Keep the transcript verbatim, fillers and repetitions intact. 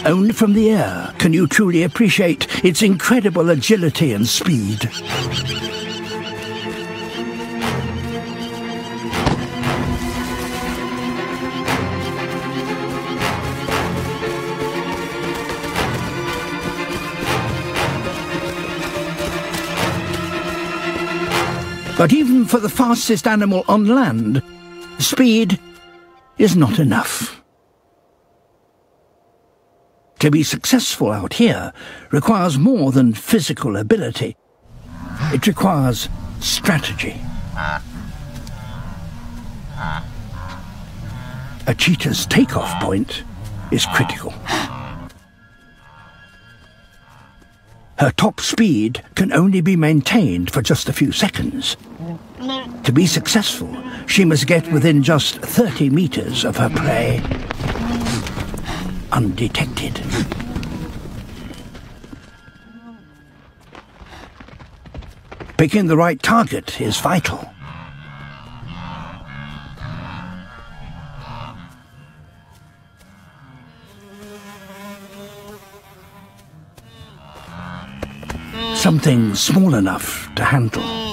Only from the air can you truly appreciate its incredible agility and speed. But even for the fastest animal on land, speed is not enough. To be successful out here requires more than physical ability. It requires strategy. A cheetah's takeoff point is critical. Her top speed can only be maintained for just a few seconds. To be successful, she must get within just thirty meters of her prey, undetected. Picking the right target is vital. Something small enough to handle.